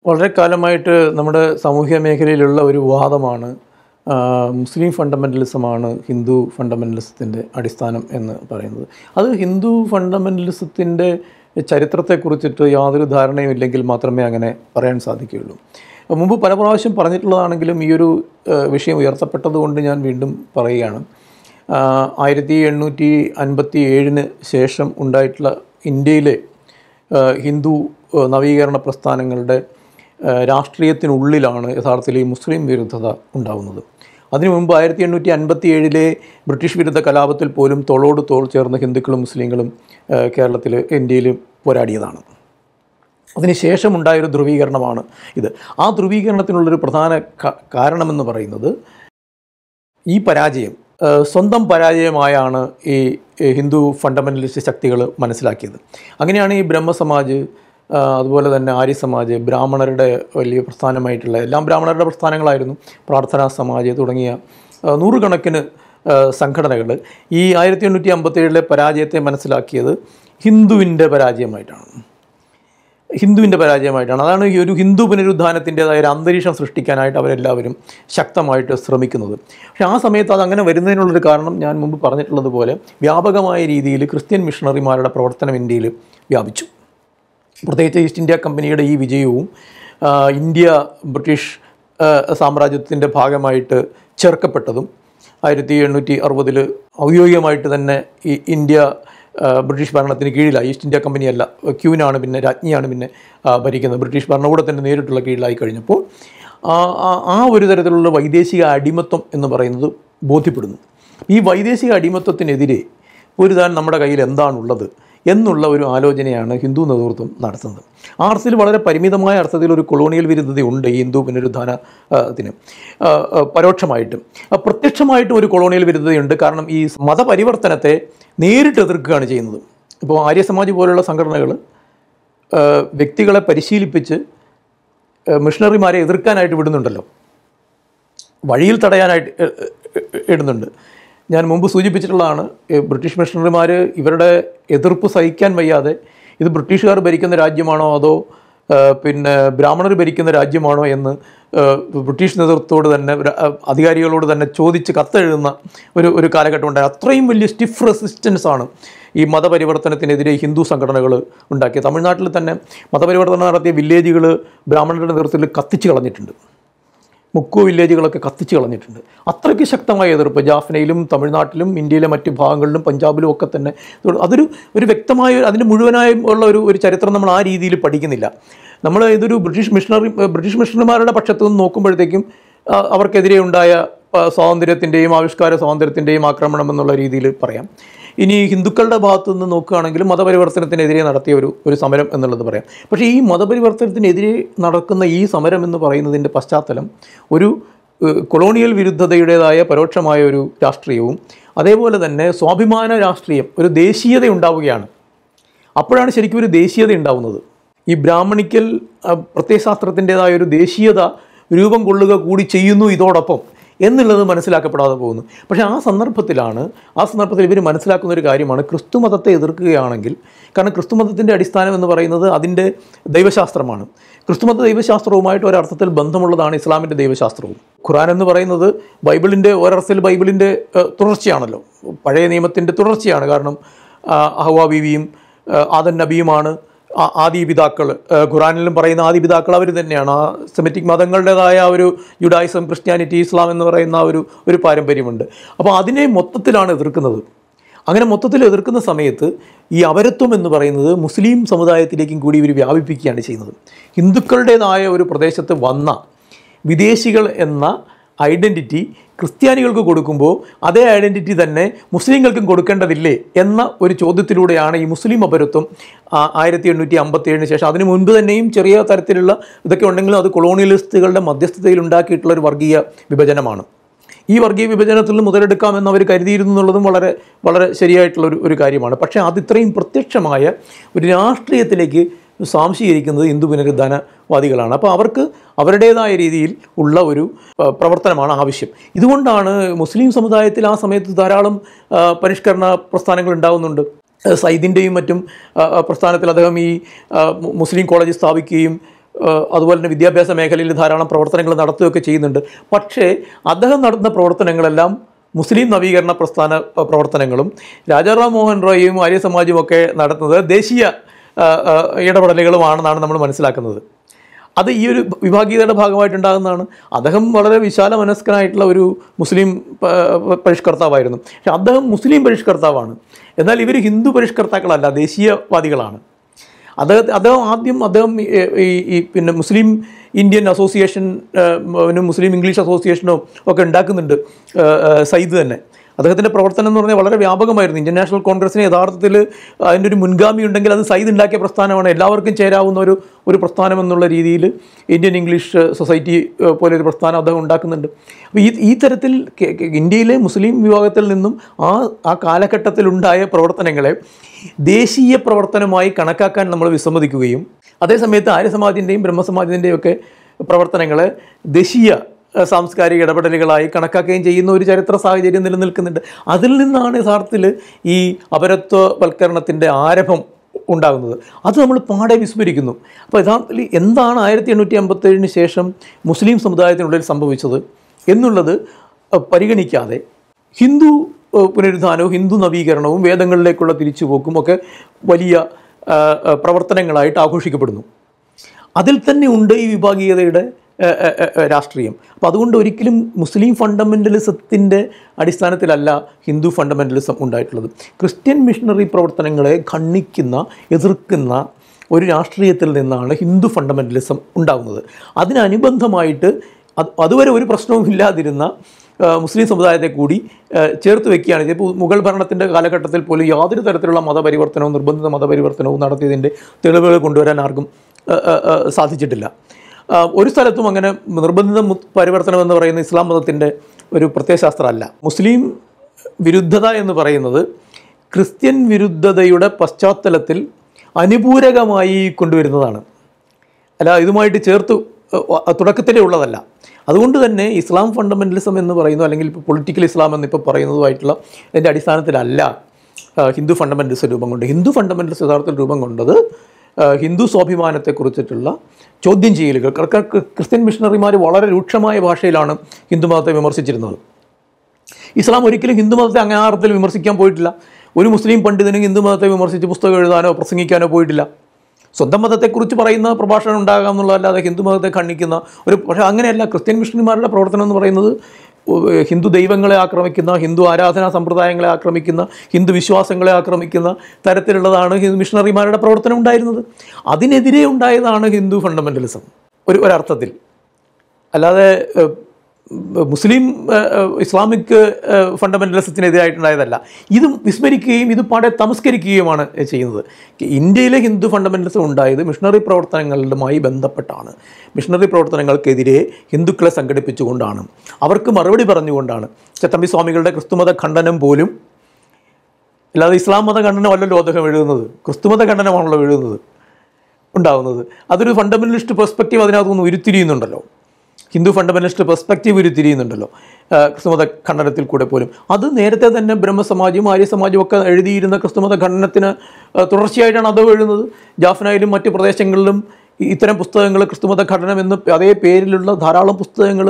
വളരെ കാലമായിട്ട് നമ്മുടെ സാമൂഹ്യ മേഖലയിലുള്ള ഒരു വാദമാണ് മുസ്ലിം ഫണ്ടമെൻ്റലിസമാണ് ഹിന്ദു ഫണ്ടമെൻ്റലിസത്തിൻ്റെ അടിസ്ഥാനം എന്ന് പറയുന്നത്. അത് ഹിന്ദു ഫണ്ടമെൻ്റലിസത്തിൻ്റെ ചരിത്രത്തെക്കുറിച്ചിട്ട് യാതൊരു ധാരണയും ഇല്ലെങ്കിൽ മാത്രമേ അങ്ങനെ പറയാൻ സാധിക്കുകയുള്ളൂ. മുമ്പ് പല പ്രാവശ്യം പറഞ്ഞിട്ടുള്ളതാണെങ്കിലും ഈ ഒരു വിഷയം ഉയർത്തപ്പെട്ടതുകൊണ്ട് ഞാൻ വീണ്ടും പറയുകയാണ്. 1857 ശേഷം ഉണ്ടായിട്ടുള്ള ഇന്ത്യയിലെ ഹിന്ദു നവീകരണ പ്രസ്ഥാനങ്ങളുടെ രാഷ്ട്രീയത്തിനുള്ളിലാണ് യഥാർത്ഥത്തിൽ ഈ മുസ്ലിം വിരുദ്ധത ഉണ്ടാകുന്നത്. അതിനു മുമ്പ് 1857 ബ്രിട്ടീഷ് വിരുദ്ധ കലാപത്തിൽ പോലും തോളോട് തോൾ ചേർന്ന് ഹിന്ദുക്കളും മുസ്ലിങ്ങളും ഇന്ത്യയിൽ പോരാടിയതാണ്. അതിനുശേഷം ഉണ്ടായൊരു ധ്രുവീകരണമാണ് ഇത്. ആ ധ്രുവീകരണത്തിനുള്ളൊരു പ്രധാന കാരണമെന്ന് പറയുന്നത് ഈ പരാജയം സ്വന്തം പരാജയമായാണ് ഈ ഹിന്ദു ഫണ്ടമെൻ്റലിസ്റ്റ് ശക്തികൾ മനസ്സിലാക്കിയത്. അങ്ങനെയാണ് ഈ ബ്രഹ്മസമാജ്, അതുപോലെ തന്നെ ആര്യ സമാജ്, ബ്രാഹ്മണരുടെ വലിയ പ്രസ്ഥാനമായിട്ടുള്ള എല്ലാം ബ്രാഹ്മണരുടെ പ്രസ്ഥാനങ്ങളായിരുന്നു, പ്രാർത്ഥനാ സമാജ് തുടങ്ങിയ നൂറുകണക്കിന് സംഘടനകൾ ഈ 1857 പരാജയത്തെ മനസ്സിലാക്കിയത് ഹിന്ദുവിൻ്റെ പരാജയമായിട്ടാണ്. അതാണ് ഈ ഒരു ഹിന്ദു പുനരുദ്ധാനത്തിൻ്റെതായ ഒരു അന്തരീക്ഷം സൃഷ്ടിക്കാനായിട്ട് അവരെല്ലാവരും ശക്തമായിട്ട് ശ്രമിക്കുന്നത്. പക്ഷേ ആ സമയത്ത് അതങ്ങനെ വരുന്നതിനുള്ളൊരു കാരണം ഞാൻ മുമ്പ് പറഞ്ഞിട്ടുള്ളതുപോലെ വ്യാപകമായ രീതിയിൽ ക്രിസ്ത്യൻ മിഷണറിമാരുടെ പ്രവർത്തനം ഇന്ത്യയിൽ വ്യാപിച്ചു. പ്രത്യേകിച്ച് ഈസ്റ്റ് ഇന്ത്യ കമ്പനിയുടെ ഈ വിജയവും ഇന്ത്യ ബ്രിട്ടീഷ് സാമ്രാജ്യത്തിൻ്റെ ഭാഗമായിട്ട് ചേർക്കപ്പെട്ടതും 1860 ഔദ്യോഗികമായിട്ട് തന്നെ ഈ ഇന്ത്യ ബ്രിട്ടീഷ് ഭരണത്തിന് കീഴിലായി. ഈസ്റ്റ് ഇന്ത്യ കമ്പനിയല്ല, ക്യൂനാണ് പിന്നെ രാജ്ഞിയാണ് പിന്നെ ഭരിക്കുന്നത്. ബ്രിട്ടീഷ് ഭരണകൂടത്തിൻ്റെ നേരിട്ടുള്ള കീഴിലായി കഴിഞ്ഞപ്പോൾ ആ ഒരു തരത്തിലുള്ള വൈദേശിക അടിമത്വം എന്ന് പറയുന്നത് ബോധ്യപ്പെടുന്നു. ഈ വൈദേശിക അടിമത്വത്തിനെതിരെ പൊരുതാൻ നമ്മുടെ കയ്യിൽ എന്താണുള്ളത് എന്നുള്ള ഒരു ആലോചനയാണ് ഹിന്ദു നേതൃത്വം നടത്തുന്നത്. ആ അർത്ഥത്തിൽ വളരെ പരിമിതമായ അർത്ഥത്തിൽ ഒരു കൊളോണിയൽ വിരുദ്ധതയുണ്ട് ഈ ഹിന്ദു പുനരുദ്ധാനത്തിന്. പരോക്ഷമായിട്ടും പ്രത്യക്ഷമായിട്ടും ഒരു കൊളോണിയൽ വിരുദ്ധതയുണ്ട്. കാരണം ഈ മതപരിവർത്തനത്തെ നേരിട്ട് എതിർക്കുകയാണ് ചെയ്യുന്നത്. ഇപ്പോൾ ആര്യ സമാജ് പോലുള്ള സംഘടനകൾ വ്യക്തികളെ പരിശീലിപ്പിച്ച് മിഷണറിമാരെ എതിർക്കാനായിട്ട് വിടുന്നുണ്ടല്ലോ, വഴിയിൽ തടയാനായിട്ട് ഇടുന്നുണ്ട്. ഞാൻ മുമ്പ് സൂചിപ്പിച്ചിട്ടുള്ളതാണ്, ബ്രിട്ടീഷ് മിഷണറിമാർ ഇവരുടെ എതിർപ്പ് സഹിക്കാൻ വയ്യാതെ ഇത് ബ്രിട്ടീഷുകാർ ഭരിക്കുന്ന രാജ്യമാണോ അതോ പിന്നെ ബ്രാഹ്മണർ ഭരിക്കുന്ന രാജ്യമാണോ എന്ന് ബ്രിട്ടീഷ് നേതൃത്വത്തോട് തന്നെ അധികാരികളോട് തന്നെ ചോദിച്ച് കത്തെഴുതുന്ന ഒരു കാലഘട്ടം ഉണ്ടായി. അത്രയും വലിയ സ്റ്റിഫ് റെസിസ്റ്റൻസാണ് ഈ മതപരിവർത്തനത്തിനെതിരെ ഹിന്ദു സംഘടനകൾ ഉണ്ടാക്കിയത്. തമിഴ്നാട്ടിൽ തന്നെ മതപരിവർത്തനം നടത്തിയ വില്ലേജുകൾ ബ്രാഹ്മണരുടെ നേതൃത്വത്തിൽ കത്തിച്ച് കളഞ്ഞിട്ടുണ്ട്. മുക്കു വില്ലേജുകളൊക്കെ കത്തിച്ച് കളഞ്ഞിട്ടുണ്ട്. അത്രയ്ക്ക് ശക്തമായ എതിർപ്പ് ജാഫ്നയിലും തമിഴ്നാട്ടിലും ഇന്ത്യയിലെ മറ്റ് ഭാഗങ്ങളിലും പഞ്ചാബിലും ഒക്കെ തന്നെ. അതൊരു വ്യക്തമായ അതിന് മുഴുവനായി ഉള്ള ഒരു ചരിത്രം നമ്മൾ ആ രീതിയിൽ പഠിക്കുന്നില്ല. നമ്മൾ ഇതൊരു ബ്രിട്ടീഷ് മിഷണറിമാരുടെ പക്ഷത്തു നിന്ന് നോക്കുമ്പോഴത്തേക്കും അവർക്കെതിരെ ഉണ്ടായ സ്വാതന്ത്ര്യത്തിൻ്റെയും ആവിഷ്കാര സ്വാതന്ത്ര്യത്തിൻ്റെയും ആക്രമണം എന്നുള്ള രീതിയിൽ പറയാം. ഇനി ഹിന്ദുക്കളുടെ ഭാഗത്തു നിന്ന് നോക്കുകയാണെങ്കിൽ മതപരിവർത്തനത്തിനെതിരെ നടത്തിയ ഒരു സമരം എന്നുള്ളത് പറയാം. പക്ഷേ ഈ മതപരിവർത്തനത്തിനെതിരെ നടക്കുന്ന ഈ സമരം എന്ന് പറയുന്നതിൻ്റെ പശ്ചാത്തലം ഒരു കൊളോണിയൽ വിരുദ്ധതയുടേതായ പരോക്ഷമായ ഒരു രാഷ്ട്രീയവും അതേപോലെ തന്നെ സ്വാഭിമാന രാഷ്ട്രീയം, ഒരു ദേശീയത ഉണ്ടാവുകയാണ്. അപ്പോഴാണ് ശരിക്കും ഒരു ദേശീയത ഉണ്ടാവുന്നത്. ഈ ബ്രാഹ്മണിക്കൽ പ്രത്യയശാസ്ത്രത്തിൻ്റെതായ ഒരു ദേശീയത രൂപം കൊള്ളുക കൂടി ചെയ്യുന്നു ഇതോടൊപ്പം എന്നുള്ളത് മനസ്സിലാക്കപ്പെടാതെ പോകുന്നു. പക്ഷേ ആ സന്ദർഭത്തിൽ ഇവർ മനസ്സിലാക്കുന്ന ഒരു കാര്യമാണ്, ക്രിസ്തുമതത്തെ എതിർക്കുകയാണെങ്കിൽ, കാരണം ക്രിസ്തുമതത്തിൻ്റെ അടിസ്ഥാനം എന്ന് പറയുന്നത് അതിൻ്റെ ദൈവശാസ്ത്രമാണ്. ക്രിസ്തുമത ദൈവശാസ്ത്രവുമായിട്ട് ഒരർത്ഥത്തിൽ ബന്ധമുള്ളതാണ് ഇസ്ലാമിൻ്റെ ദൈവശാസ്ത്രവും. ഖുർആൻ എന്ന് പറയുന്നത് ഒരർത്ഥത്തിൽ ബൈബിളിൻ്റെ തുടർച്ചയാണല്ലോ, പഴയ നിയമത്തിൻ്റെ തുടർച്ചയാണ്. കാരണം ഹവ്വാ ബീവിയും ആദം നബിയുമാണ് ആദിപിതാക്കൾ. ഖുറാനിലും പറയുന്ന ആദിപിതാക്കൾ അവർ തന്നെയാണ്. ആ സെമിറ്റിക് മതങ്ങളുടേതായ ഒരു ജുഡായിസം, ക്രിസ്ത്യാനിറ്റി, ഇസ്ലാം എന്ന് പറയുന്ന ഒരു പാരമ്പര്യമുണ്ട്. അപ്പോൾ അതിനെ മൊത്തത്തിലാണ് എതിർക്കുന്നത്. അങ്ങനെ മൊത്തത്തിൽ എതിർക്കുന്ന സമയത്ത് ഈ അപരത്വം എന്ന് പറയുന്നത് മുസ്ലിം സമുദായത്തിലേക്കും കൂടി ഇവർ വ്യാപിപ്പിക്കുകയാണ് ചെയ്യുന്നത്. ഹിന്ദുക്കളുടേതായ ഒരു പ്രദേശത്ത് വന്ന വിദേശികൾ എന്ന ഐഡൻറ്റിറ്റി ക്രിസ്ത്യാനികൾക്ക് കൊടുക്കുമ്പോൾ അതേ ഐഡൻറ്റിറ്റി തന്നെ മുസ്ലിങ്ങൾക്കും കൊടുക്കേണ്ടതില്ലേ എന്ന ഒരു ചോദ്യത്തിലൂടെയാണ് ഈ മുസ്ലിം അപരത്വം 1857 ശേഷം. അതിനു മുൻപ് തന്നെയും ചെറിയ തരത്തിലുള്ള ഇതൊക്കെ ഉണ്ടെങ്കിലും അത് കൊളോണിയലിസ്റ്റുകളുടെ മധ്യസ്ഥതയിൽ ഉണ്ടാക്കിയിട്ടുള്ളൊരു വർഗീയ വിഭജനമാണ്. ഈ വർഗീയ വിഭജനത്തിൽ നിന്ന് മുതലെടുക്കാമെന്ന് അവർ കരുതിയിരുന്നു എന്നുള്ളതും വളരെ വളരെ ശരിയായിട്ടുള്ള ഒരു കാര്യമാണ്. പക്ഷേ അത് ഇത്രയും പ്രത്യക്ഷമായ ഒരു രാഷ്ട്രീയത്തിലേക്ക് സ്വാംശീകരിക്കുന്നത് ഹിന്ദു പുനരുദ്ധാനവാദികളാണ്. അപ്പോൾ അവർക്ക് അവരുടേതായ രീതിയിൽ ഉള്ള ഒരു പ്രവർത്തനമാണ് ആവശ്യം. ഇതുകൊണ്ടാണ് മുസ്ലിം സമുദായത്തിൽ ആ സമയത്ത് ധാരാളം പരിഷ്കരണ പ്രസ്ഥാനങ്ങൾ ഉണ്ടാകുന്നുണ്ട്. സയ്യിദിൻ്റെയും മറ്റും പ്രസ്ഥാനത്തിൽ അദ്ദേഹം ഈ മുസ്ലിം കോളേജ് സ്ഥാപിക്കുകയും അതുപോലെ തന്നെ വിദ്യാഭ്യാസ മേഖലയിൽ ധാരാളം പ്രവർത്തനങ്ങൾ നടത്തുകയൊക്കെ ചെയ്യുന്നുണ്ട്. പക്ഷേ അദ്ദേഹം നടത്തുന്ന പ്രവർത്തനങ്ങളെല്ലാം മുസ്ലിം നവീകരണ പ്രസ്ഥാന പ്രവർത്തനങ്ങളും രാജാറാം മോഹൻ റോയിയും ആര്യ സമാജും ഒക്കെ നടത്തുന്നത് ദേശീയ ഇടപെടലുകളുമാണെന്നാണ് നമ്മൾ മനസ്സിലാക്കുന്നത്. അത് ഈ ഒരു വിഭാഗീയതയുടെ ഭാഗമായിട്ടുണ്ടാകുന്നതാണ്. അദ്ദേഹം വളരെ വിശാല മനസ്കനായിട്ടുള്ള ഒരു മുസ്ലിം പരിഷ്കർത്താവായിരുന്നു. പക്ഷെ അദ്ദേഹം മുസ്ലിം പരിഷ്കർത്താവാണ്. എന്നാൽ ഇവർ ഹിന്ദു പരിഷ്കർത്താക്കളല്ല, ദേശീയവാദികളാണ്. അദ്ദേഹം ഈ പിന്നെ Muslim Indian association Muslim English അസോസിയേഷനോ ഒക്കെ ഉണ്ടാക്കുന്നുണ്ട്. സയ്യിദ് തന്നെ അദ്ദേഹത്തിൻ്റെ പ്രവർത്തനം എന്ന് പറഞ്ഞാൽ വളരെ വ്യാപകമായിരുന്നു. ഇന്ത്യൻ നാഷണൽ കോൺഗ്രസിന് യഥാർത്ഥത്തിൽ അതിൻ്റെ ഒരു മുൻഗാമി ഉണ്ടെങ്കിൽ അത് സയ്യിദ് ഉണ്ടാക്കിയ പ്രസ്ഥാനമാണ്. എല്ലാവർക്കും ചേരാവുന്ന ഒരു പ്രസ്ഥാനം എന്നുള്ള രീതിയിൽ ഇന്ത്യൻ ഇംഗ്ലീഷ് സൊസൈറ്റി പോലൊരു പ്രസ്ഥാനം അദ്ദേഹം ഉണ്ടാക്കുന്നുണ്ട്. അപ്പോൾ ഈ തരത്തിൽ ഇന്ത്യയിലെ മുസ്ലിം വിഭാഗത്തിൽ നിന്നും ആ കാലഘട്ടത്തിലുണ്ടായ പ്രവർത്തനങ്ങളെ ദേശീയ പ്രവർത്തനമായി കണക്കാക്കാൻ നമ്മൾ വിസമ്മതിക്കുകയും അതേസമയത്ത് ആര്യസമാജിൻ്റെയും ബ്രഹ്മസമാജിൻ്റെയും ഒക്കെ പ്രവർത്തനങ്ങളെ ദേശീയ സാംസ്കാരിക ഇടപെടലുകളായി കണക്കാക്കുകയും ചെയ്യുന്ന ഒരു ചരിത്ര സാഹചര്യം നിലനിൽക്കുന്നുണ്ട്. അതിൽ നിന്നാണ് യഥാർത്ഥത്തിൽ ഈ അപരത്വവൽക്കരണത്തിൻ്റെ ആരംഭം ഉണ്ടാകുന്നത്. അത് നമ്മൾ പാടെ വിസ്മരിക്കുന്നു. അപ്പോൾ യഥാർത്ഥത്തിൽ എന്താണ് 1857 ശേഷം മുസ്ലിം സമുദായത്തിനുള്ളിൽ സംഭവിച്ചത് എന്നുള്ളത് പരിഗണിക്കാതെ ഹിന്ദു പുനരുദ്ധാനവും ഹിന്ദു നവീകരണവും വേദങ്ങളിലേക്കുള്ള തിരിച്ചുപോക്കും ഒക്കെ വലിയ പ്രവർത്തനങ്ങളായിട്ട് ആഘോഷിക്കപ്പെടുന്നു. അതിൽ തന്നെ ഉണ്ട് ഈ വിഭാഗീയതയുടെ രാഷ്ട്രീയം. അപ്പോൾ അതുകൊണ്ട് ഒരിക്കലും മുസ്ലിം ഫണ്ടമെൻ്റലിസത്തിൻ്റെ അടിസ്ഥാനത്തിലല്ല ഹിന്ദു ഫണ്ടമെൻ്റലിസം ഉണ്ടായിട്ടുള്ളത്. ക്രിസ്ത്യൻ മിഷണറി പ്രവർത്തനങ്ങളെ ഖണ്ഡിക്കുന്ന എതിർക്കുന്ന ഒരു രാഷ്ട്രീയത്തിൽ നിന്നാണ് ഹിന്ദു ഫണ്ടമെൻ്റലിസം ഉണ്ടാകുന്നത്. അതിനനുബന്ധമായിട്ട് അതുവരെ ഒരു പ്രശ്നവും ഇല്ലാതിരുന്ന മുസ്ലിം സമുദായത്തെ കൂടി ചേർത്ത് വയ്ക്കുകയാണ്. ഇപ്പോൾ മുഗൾ ഭരണത്തിൻ്റെ കാലഘട്ടത്തിൽ പോലും യാതൊരു തരത്തിലുള്ള മതപരിവർത്തനവും നിർബന്ധിത മതപരിവർത്തനവും നടത്തിയതിൻ്റെ തെളിവുകൾ കൊണ്ടുവരാൻ ആർക്കും സാധിച്ചിട്ടില്ല. ഒരു സ്ഥലത്തും അങ്ങനെ നിർബന്ധിത പരിവർത്തനം എന്ന് പറയുന്ന ഇസ്ലാം മതത്തിൻ്റെ ഒരു പ്രത്യയശാസ്ത്രമല്ല. മുസ്ലിം വിരുദ്ധത എന്ന് പറയുന്നത് ക്രിസ്ത്യൻ വിരുദ്ധതയുടെ പശ്ചാത്തലത്തിൽ അനുപൂരകമായി കൊണ്ടുവരുന്നതാണ്, അല്ല ഇതുമായിട്ട് ചേർത്ത് തുടക്കത്തിലേ ഉള്ളതല്ല. അതുകൊണ്ട് തന്നെ ഇസ്ലാം ഫണ്ടമെൻ്റലിസം എന്ന് പറയുന്നു, അല്ലെങ്കിൽ ഇപ്പോൾ പൊളിറ്റിക്കൽ ഇസ്ലാം എന്നിപ്പോൾ പറയുന്നതുമായിട്ടുള്ള അതിൻ്റെ അടിസ്ഥാനത്തിലല്ല ഹിന്ദു ഫണ്ടമെൻ്റലിസം രൂപം കൊണ്ട്. ഹിന്ദു ഫണ്ടമെൻ്റലിസം യഥാർത്ഥത്തിൽ രൂപം കൊണ്ടത് ഹിന്ദു സ്വാഭിമാനത്തെക്കുറിച്ചിട്ടുള്ള ചോദ്യം ചെയ്യലുകൾ. ക്രിസ്ത്യൻ മിഷണറിമാർ വളരെ രൂക്ഷമായ ഭാഷയിലാണ് ഹിന്ദുമതത്തെ വിമർശിച്ചിരുന്നത്. ഇസ്ലാം ഒരിക്കലും ഹിന്ദുമതത്തെ അങ്ങാർത്ഥത്തിൽ വിമർശിക്കാൻ പോയിട്ടില്ല. ഒരു മുസ്ലിം പണ്ഡിതനും ഹിന്ദുമതത്തെ വിമർശിച്ച് പുസ്തകം എഴുതാനോ പ്രസംഗിക്കാനോ പോയിട്ടില്ല. സ്വന്തം മതത്തെക്കുറിച്ച് പറയുന്ന പ്രഭാഷണം ഉണ്ടാകാം എന്നുള്ളതല്ലാതെ ഹിന്ദുമതത്തെ ഖണ്ഡിക്കുന്ന പക്ഷേ അങ്ങനെയല്ല. ക്രിസ്ത്യൻ മിഷണറിമാരുടെ പ്രവർത്തനം എന്ന് പറയുന്നത് ഹിന്ദു ദൈവങ്ങളെ ആക്രമിക്കുന്ന, ഹിന്ദു ആരാധനാ സമ്പ്രദായങ്ങളെ ആക്രമിക്കുന്ന, ഹിന്ദു വിശ്വാസങ്ങളെ ആക്രമിക്കുന്ന തരത്തിലുള്ളതാണ് ഹിന്ദു മിഷണറിമാരുടെ പ്രവർത്തനം ഉണ്ടായിരുന്നത്. അതിനെതിരെ ഉണ്ടായതാണ് ഹിന്ദു ഫണ്ടമെൻ്റലിസം ഒരർത്ഥത്തിൽ. അല്ലാതെ മുസ്ലിം ഇസ്ലാമിക് ഫണ്ടമെൻ്റലിസത്തിനെതിരായിട്ടുണ്ടായതല്ല. ഇത് വിസ്മരിക്കുകയും ഇത് പാടെ തമസ്കരിക്കുകയുമാണ് ചെയ്യുന്നത്. ഇന്ത്യയിലെ ഹിന്ദു ഫണ്ടമെൻ്റലിസം ഉണ്ടായത് മിഷണറി പ്രവർത്തനങ്ങളുമായി ബന്ധപ്പെട്ടാണ്. മിഷണറി പ്രവർത്തനങ്ങൾക്കെതിരെ ഹിന്ദുക്കളെ സംഘടിപ്പിച്ചുകൊണ്ടാണ്, അവർക്ക് മറുപടി പറഞ്ഞുകൊണ്ടാണ്. ചട്ടമ്പി സ്വാമികളുടെ ക്രിസ്തുമത ഖണ്ഡനം പോലും, അല്ലാതെ ഇസ്ലാം മത ഖണ്ഡനമല്ലല്ലോ അദ്ദേഹം എഴുതുന്നത്, ക്രിസ്തുമത ഖണ്ഡനമാണല്ലോ എഴുതുന്നത് ഉണ്ടാകുന്നത്. അതൊരു ഫണ്ടമെൻ്റലിസ്റ്റ് പെർസ്പെക്റ്റീവ് അതിനകത്തൊന്നും ഉരുത്തിരിയുന്നുണ്ടല്ലോ, ഹിന്ദു ഫണ്ടമെൻ്റലിസ്റ്റ് പെർസ്പെക്റ്റീവ് ഉരുത്തിരിയുന്നുണ്ടല്ലോ ക്രിസ്തുമത ഖണ്ഡനത്തിൽ കൂടെ പോലും. അത് നേരത്തെ തന്നെ ബ്രഹ്മസമാജും ആര്യസമാജും ഒക്കെ എഴുതിയിരുന്ന ക്രിസ്തുമത ഖണ്ഡനത്തിന് തുടർച്ചയായിട്ടാണ് അദ്ദേഹം എഴുതുന്നത്. ജാഫ്നയിലും മറ്റ് പ്രദേശങ്ങളിലും ഇത്തരം പുസ്തകങ്ങൾ, ക്രിസ്തുമത ഖണ്ഡനം എന്ന് അതേ പേരിലുള്ള ധാരാളം പുസ്തകങ്ങൾ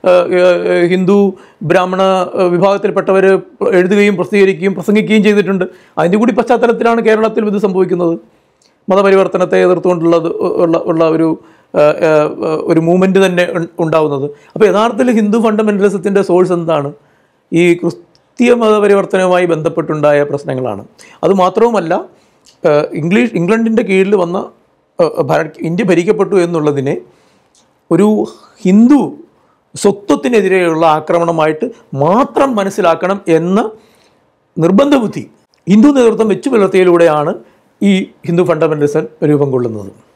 ഹിന്ദു ബ്രാഹ്മണ വിഭാഗത്തിൽപ്പെട്ടവർ എഴുതുകയും പ്രസിദ്ധീകരിക്കുകയും പ്രസംഗിക്കുകയും ചെയ്തിട്ടുണ്ട്. അതിൻ്റെ കൂടി പശ്ചാത്തലത്തിലാണ് കേരളത്തിൽ ഇത് സംഭവിക്കുന്നത്. മതപരിവർത്തനത്തെ എതിർത്തുകൊണ്ടുള്ള ഒരു മൂവ്മെൻറ്റ് തന്നെ ഉണ്ടാവുന്നത്. അപ്പോൾ യഥാർത്ഥത്തിൽ ഹിന്ദു ഫണ്ടമെൻ്റലിസത്തിൻ്റെ സോഴ്സ് എന്താണ്? ഈ ക്രിസ്തീയ മതപരിവർത്തനവുമായി ബന്ധപ്പെട്ടുണ്ടായ പ്രശ്നങ്ങളാണ്. അതുമാത്രവുമല്ല, ഇംഗ്ലണ്ടിൻ്റെ കീഴിൽ വന്ന ഇന്ത്യ ഭരിക്കപ്പെട്ടു എന്നുള്ളതിനെ ഒരു ഹിന്ദു സ്വത്വത്തിനെതിരെയുള്ള ആക്രമണമായിട്ട് മാത്രം മനസ്സിലാക്കണം എന്ന നിർബന്ധ ബുദ്ധി ഹിന്ദു നേതൃത്വം വെച്ചു പുലർത്തിയതിലൂടെയാണ് ഈ ഹിന്ദു ഫണ്ടമെൻ്റലിസം രൂപം കൊള്ളുന്നത്.